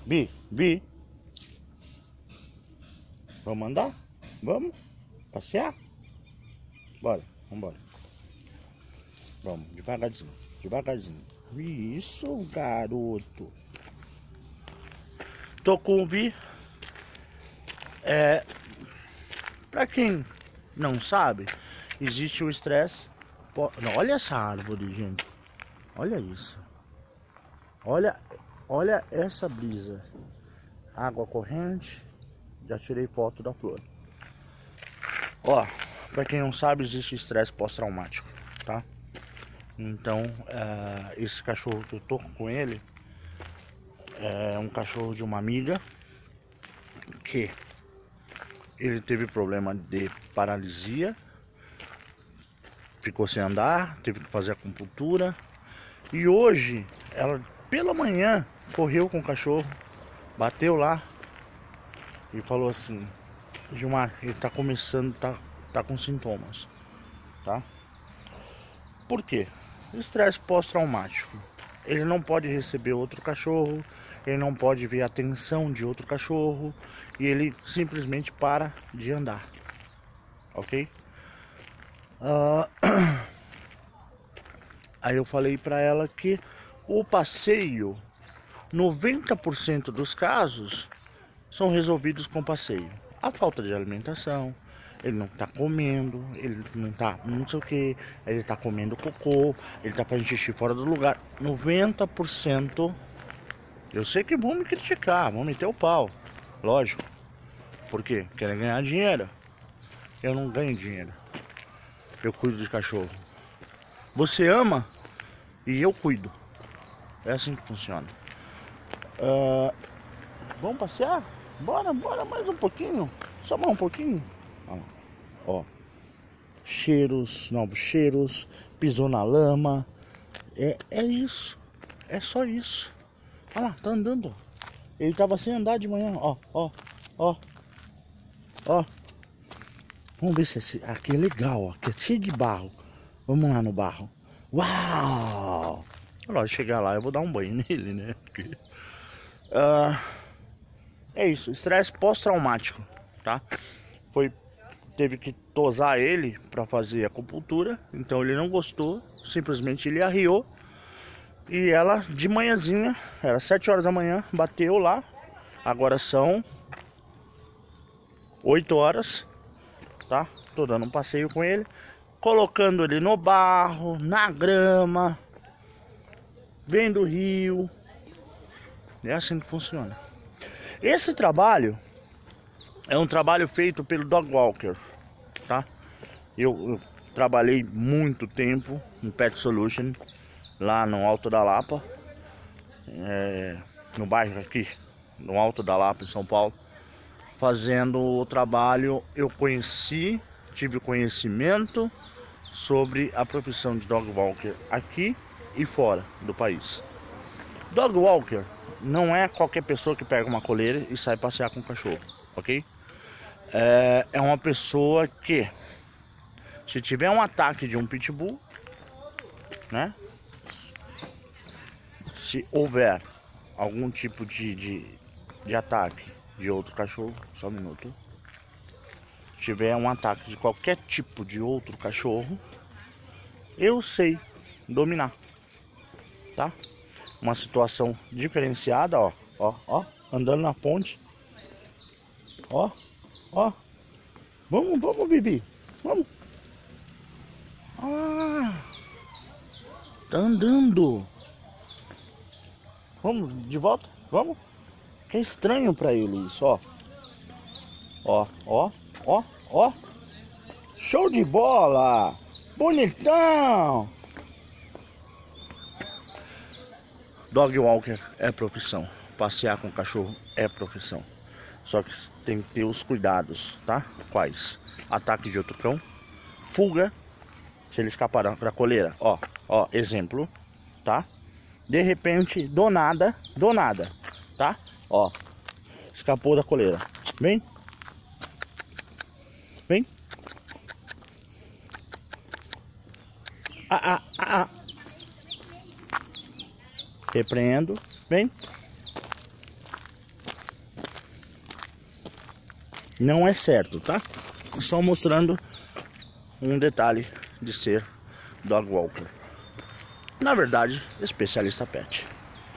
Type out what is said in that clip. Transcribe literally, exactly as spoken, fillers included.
Bi, Bi. Vamos andar? Vamos? Passear? Bora, vambora. Vamos, devagarzinho, devagarzinho. Isso, garoto. Tô com o Vi. É, pra quem não sabe, existe o estresse. Olha essa árvore, gente. Olha isso. Olha, olha essa brisa. Água corrente. Já tirei foto da flor. Ó, pra quem não sabe, existe estresse pós-traumático, tá? Então, é, esse cachorro que eu tô com ele é um cachorro de uma amiga que ele teve problema de paralisia, ficou sem andar, teve que fazer acupuntura. E hoje, ela pela manhã correu com o cachorro, bateu lá e falou assim: Gilmar, ele tá começando, tá, tá com sintomas, tá? Por quê? Estresse pós-traumático. Ele não pode receber outro cachorro, ele não pode ver a atenção de outro cachorro e ele simplesmente para de andar, ok? Uh... Aí eu falei pra ela que o passeio, noventa por cento dos casos são resolvidos com passeio. A falta de alimentação, ele não tá comendo, ele não tá não sei o que, ele tá comendo cocô, ele tá fazendo xixi fora do lugar. noventa por cento, eu sei que vão me criticar, vão meter o pau, lógico. Por quê? Querem ganhar dinheiro. Eu não ganho dinheiro, eu cuido de cachorro. Você ama e eu cuido. É assim que funciona. Uh, vamos passear? Bora, bora mais um pouquinho. Só mais um pouquinho. Ó, ó. Cheiros, novos cheiros. Pisou na lama. É, é isso. É só isso. Olha lá, tá andando. Ele tava sem andar de manhã. Ó, ó, ó. Ó. Vamos ver se esse aqui é legal. Ó. Aqui é cheio de barro. Vamos lá no barro. Uau! Lógico, chegar lá eu vou dar um banho nele, né? Porque, uh, é isso, estresse pós-traumático, tá? Foi, teve que tosar ele para fazer acupuntura, então ele não gostou, simplesmente ele arriou. E ela de manhãzinha, era sete horas da manhã, bateu lá. Agora são oito horas, tá? Tô dando um passeio com ele, colocando ele no barro, na grama, vendo o rio. É assim que funciona. Esse trabalho é um trabalho feito pelo Dog Walker, tá? Eu, eu trabalhei muito tempo em Pet Solution, lá no Alto da Lapa, é, no bairro aqui, no Alto da Lapa, em São Paulo. Fazendo o trabalho, eu conheci, tive conhecimento sobre a profissão de Dog Walker aqui e fora do país. Dog Walker não é qualquer pessoa que pega uma coleira e sai passear com o cachorro, ok? É, é uma pessoa que, se tiver um ataque de um pitbull, né? Se houver algum tipo de, de, de ataque de outro cachorro, só um minuto. Se tiver um ataque de qualquer tipo de outro cachorro, eu sei dominar, tá? Uma situação diferenciada, ó, ó, ó, andando na ponte, ó, ó, vamos, vamos, Vivi, vamos, ah, tá andando, vamos, de volta, vamos, que é estranho pra ele isso, ó, ó, ó, ó, ó, show de bola, bonitão. Dog Walker é profissão, passear com cachorro é profissão, só que tem que ter os cuidados, tá? Quais? Ataque de outro cão, fuga, se ele escapar da coleira, ó, ó, exemplo, tá? De repente, do nada, do nada, tá? Ó, escapou da coleira, vem, vem, ah, ah, ah, ah. Repreendo, vem, Não é certo, tá? Só mostrando um detalhe de ser dog walker. Na verdade, especialista pet.